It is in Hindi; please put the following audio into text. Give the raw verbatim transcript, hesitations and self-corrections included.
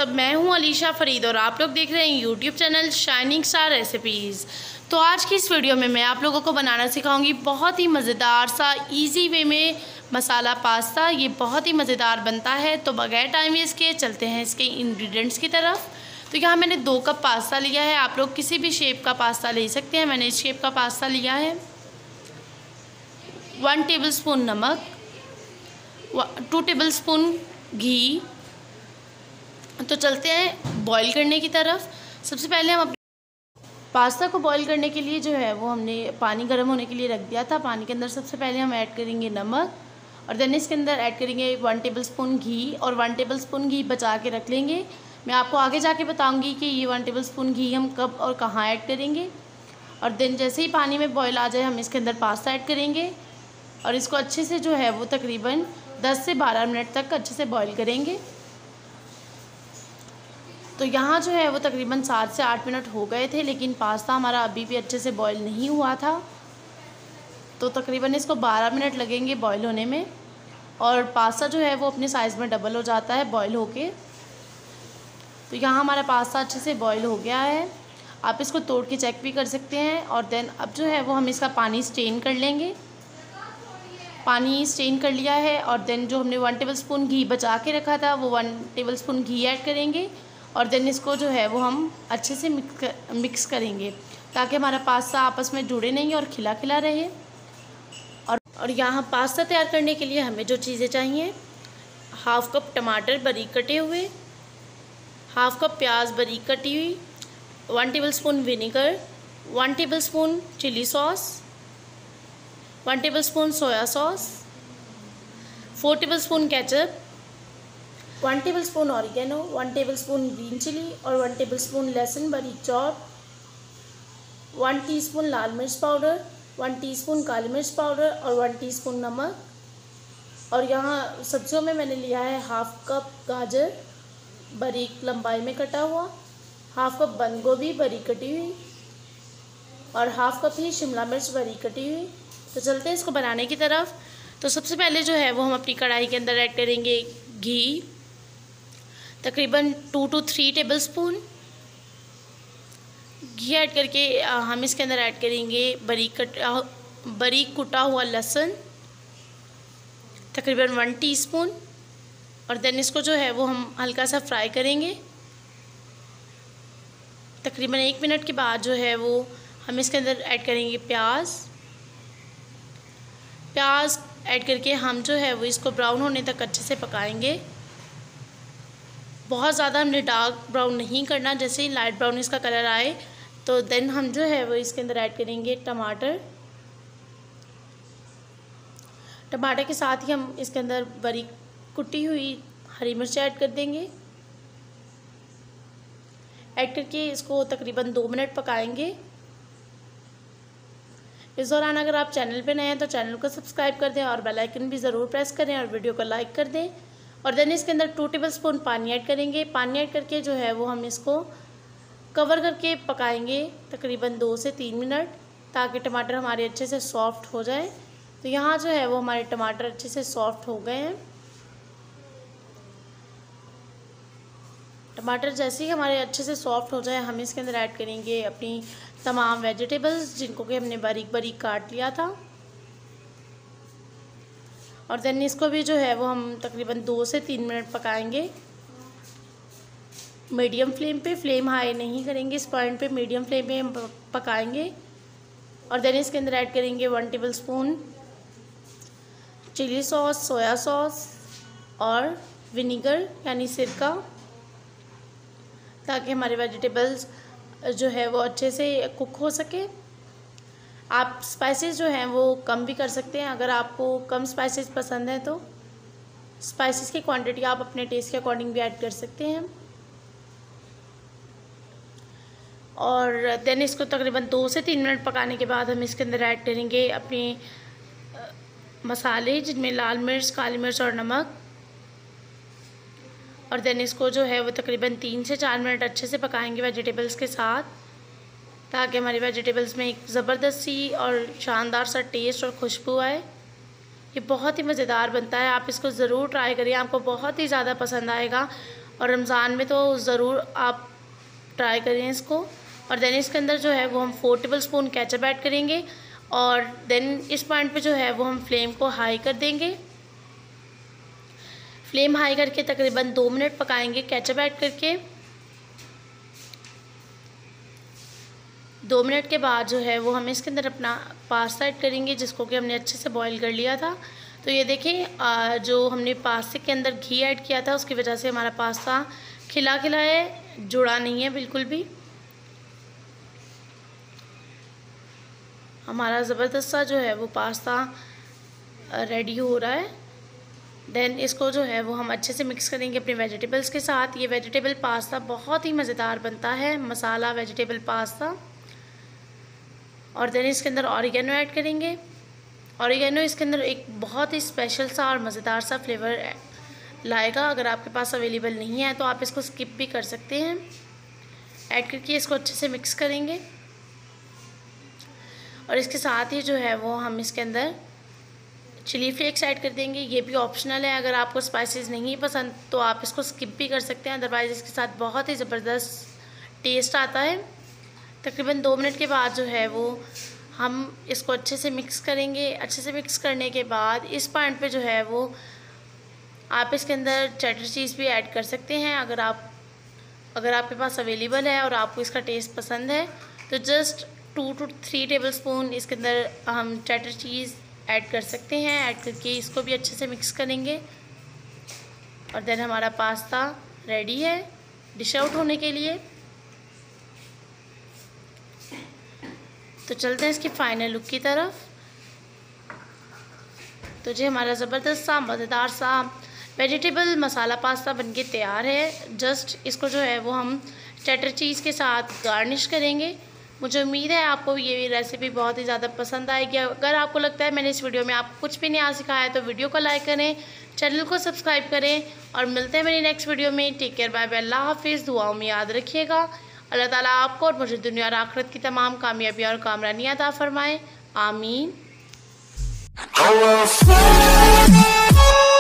सब, मैं हूं अलीशा फरीद और आप लोग देख रहे हैं YouTube channel Shining Star Recipes. तो आज की इस वीडियो में मैं आप लोगों को बनाना सिखाऊंगी बहुत ही मज़ेदार सा इजी वे में मसाला पास्ता। ये बहुत ही मज़ेदार बनता है। तो बगैर टाइम वेस्ट किए चलते हैं इसके इंग्रेडिएंट्स की तरफ। तो यहाँ मैंने दो कप पास्ता लिया है। आप लोग किसी भी शेप का पास्ता ले सकते हैं। मैंने इस शेप का पास्ता लिया है। वन टेबल स्पून नमक, टू टेबल स्पून घी। तो चलते हैं बॉईल करने की तरफ। सबसे पहले हम अपने पास्ता को बॉईल करने के लिए जो है वो हमने पानी गर्म होने के लिए रख दिया था। पानी के अंदर सबसे पहले हम ऐड करेंगे नमक और देन इसके अंदर ऐड करेंगे वन टेबल स्पून घी और वन टेबल स्पून घी बचा के रख लेंगे। मैं आपको आगे जाके बताऊंगी कि ये वन टेबल स्पून घी हम कब और कहाँ ऐड करेंगे। और देन जैसे ही पानी में बॉईल आ जाए हम इसके अंदर पास्ता ऐड करेंगे और इसको अच्छे से जो है वो तकरीबन दस से बारह मिनट तक अच्छे से बॉईल करेंगे। तो यहाँ जो है वो तकरीबन सात से आठ मिनट हो गए थे, लेकिन पास्ता हमारा अभी भी अच्छे से बॉईल नहीं हुआ था। तो तकरीबन इसको बारह मिनट लगेंगे बॉईल होने में। और पास्ता जो है वो अपने साइज़ में डबल हो जाता है बॉईल होके। तो यहाँ हमारा पास्ता अच्छे से बॉईल हो गया है। आप इसको तोड़ के चेक भी कर सकते हैं। और देन अब जो है वो हम इसका पानी स्ट्रेन कर लेंगे। पानी स्ट्रेन कर लिया है और देन जो हमने वन टेबल स्पून घी बचा के रखा था वो वन टेबल स्पून घी ऐड करेंगे और देन इसको जो है वो हम अच्छे से मिक्स कर, मिक्स करेंगे ताकि हमारा पास्ता आपस में जुड़े नहीं और खिला खिला रहे। और और यहाँ पास्ता तैयार करने के लिए हमें जो चीज़ें चाहिए, हाफ़ कप टमाटर बारीक कटे हुए, हाफ़ कप प्याज बारीक कटी हुई, one tablespoon vinegar, one tablespoon chilli sauce, one tablespoon soya sauce, four tablespoon ketchup, one tablespoon oregano, one tablespoon green chilli और वन टेबल स्पून लहसुन बारीक चॉप, वन टीस्पून लाल मिर्च पाउडर, वन टीस्पून काली मिर्च पाउडर और वन टीस्पून नमक। और यहाँ सब्जियों में मैंने लिया है हाफ़ कप गाजर बारीक लंबाई में कटा हुआ, हाफ़ कप बंद गोभी बारीक कटी हुई और हाफ़ कप ही शिमला मिर्च बारीक कटी हुई। तो चलते हैं इसको बनाने की तरफ। तो सबसे पहले जो है वो हम अपनी कढ़ाई के अंदर ऐड करेंगे घी, तकरीबन two two three tablespoon घी ऐड करके हम इसके अंदर ऐड करेंगे बारीक कट बारीक कुटा हुआ लहसुन तकरीबन वन टीस्पून और देन इसको जो है वो हम हल्का सा फ्राई करेंगे। तकरीबन एक मिनट के बाद जो है वो हम इसके अंदर ऐड करेंगे प्याज प्याज ऐड करके हम जो है वो इसको ब्राउन होने तक अच्छे से पकाएंगे। बहुत ज़्यादा हमने डार्क ब्राउन नहीं करना, जैसे ही लाइट ब्राउन इसका कलर आए तो देन हम जो है वो इसके अंदर ऐड करेंगे टमाटर। टमाटर के साथ ही हम इसके अंदर बारीक कुटी हुई हरी मिर्च ऐड कर देंगे। ऐड करके इसको तकरीबन दो मिनट पकाएंगे। इस दौरान अगर आप चैनल पे नए हैं तो चैनल को सब्सक्राइब कर दें और बेल आइकन भी ज़रूर प्रेस करें और वीडियो को लाइक कर दें। और देन इसके अंदर टू टेबल स्पून पानी ऐड करेंगे। पानी ऐड करके जो है वो हम इसको कवर करके पकाएंगे तकरीबन दो से तीन मिनट ताकि टमाटर हमारे अच्छे से सॉफ्ट हो जाए। तो यहाँ जो है वो हमारे टमाटर अच्छे से सॉफ्ट हो गए हैं। टमाटर जैसे ही हमारे अच्छे से सॉफ्ट हो जाए हम इसके अंदर ऐड करेंगे अपनी तमाम वेजिटेबल्स जिनको कि हमने बारीक बारीक काट लिया था। और देन इसको भी जो है वो हम तकरीबन दो से तीन मिनट पकाएंगे मीडियम फ्लेम पे। फ्लेम हाई नहीं करेंगे इस पॉइंट पे, मीडियम फ्लेम पे हम पकाएंगे। और देन इसके अंदर ऐड करेंगे one tablespoon chilli sauce, soya sauce और विनेगर यानी सिरका, ताकि हमारे वेजिटेबल्स जो है वो अच्छे से कुक हो सके। आप स्पाइसेस जो हैं वो कम भी कर सकते हैं। अगर आपको कम स्पाइसेस पसंद है तो स्पाइसेस की क्वांटिटी आप अपने टेस्ट के अकॉर्डिंग भी ऐड कर सकते हैं। और देन इसको तकरीबन दो से तीन मिनट पकाने के बाद हम इसके अंदर ऐड करेंगे अपने मसाले जिनमें लाल मिर्च, काली मिर्च और नमक। और देन इसको जो है वो तकरीबन तीन से चार मिनट अच्छे से पकाएंगे वेजिटेबल्स के साथ ताकि हमारी वेजिटेबल्स में एक ज़बरदस्त सी और शानदार सा टेस्ट और खुशबू आए। ये बहुत ही मज़ेदार बनता है, आप इसको ज़रूर ट्राई करिए, आपको बहुत ही ज़्यादा पसंद आएगा। और रमज़ान में तो ज़रूर आप ट्राई करें इसको। और देन इसके अंदर जो है वो हम four tablespoon ketchup add करेंगे और देन इस पॉइंट पे जो है वो हम फ्लेम को हाई कर देंगे। फ्लेम हाई करके तकरीबन दो मिनट पकाएंगे केचप ऐड करके। दो मिनट के बाद जो है वो हम इसके अंदर अपना पास्ता ऐड करेंगे जिसको कि हमने अच्छे से बॉईल कर लिया था। तो ये देखें, जो हमने पास्ते के अंदर घी ऐड किया था उसकी वजह से हमारा पास्ता खिला खिला है, जुड़ा नहीं है बिल्कुल भी। हमारा ज़बरदस्त सा जो है वो पास्ता रेडी हो रहा है। देन इसको जो है वो हम अच्छे से मिक्स करेंगे अपने वेजिटेबल्स के साथ। ये वेजिटेबल पास्ता बहुत ही मज़ेदार बनता है, मसाला वेजिटेबल पास्ता। और देन इसके अंदर ऑरिगेनो ऐड करेंगे। ऑरिगेनो इसके अंदर एक बहुत ही स्पेशल सा और मज़ेदार सा फ्लेवर लाएगा। अगर आपके पास अवेलेबल नहीं है तो आप इसको स्किप भी कर सकते हैं। ऐड करके इसको अच्छे से मिक्स करेंगे और इसके साथ ही जो है वो हम इसके अंदर चिली फ्लेक्स ऐड कर देंगे। ये भी ऑप्शनल है, अगर आपको स्पाइसेस नहीं पसंद तो आप इसको स्किप भी कर सकते हैं, अदरवाइज़ इसके साथ बहुत ही ज़बरदस्त टेस्ट आता है। तकरीबन दो मिनट के बाद जो है वो हम इसको अच्छे से मिक्स करेंगे। अच्छे से मिक्स करने के बाद इस पॉइंट पे जो है वो आप इसके अंदर चेडर चीज़ भी ऐड कर सकते हैं। अगर आप अगर आपके पास अवेलेबल है और आपको इसका टेस्ट पसंद है तो just two two three tablespoon इसके अंदर हम चेडर चीज़ ऐड कर सकते हैं। ऐड करके इसको भी अच्छे से मिक्स करेंगे और देन हमारा पास्ता रेडी है डिश आउट होने के लिए। तो चलते हैं इसकी फ़ाइनल लुक की तरफ। तो जी हमारा ज़बरदस्त सा मज़ेदार सा वेजिटेबल मसाला पास्ता बनके तैयार है। जस्ट इसको जो है वो हम चेडर चीज़ के साथ गार्निश करेंगे। मुझे उम्मीद है आपको ये रेसिपी बहुत ही ज़्यादा पसंद आएगी। अगर आपको लगता है मैंने इस वीडियो में आपको कुछ भी नहीं सिखाया तो वीडियो को लाइक करें, चैनल को सब्सक्राइब करें और मिलते हैं मेरी नेक्स्ट वीडियो में। टेक केयर, बाय बाय, अल्लाह हाफिज़। दुआओं में याद रखिएगा। अल्लाह ताला आपको और मुझे दुनिया और आखिरत की तमाम कामयाबी और कामरानियाँ अता फरमाएँ। आमीन।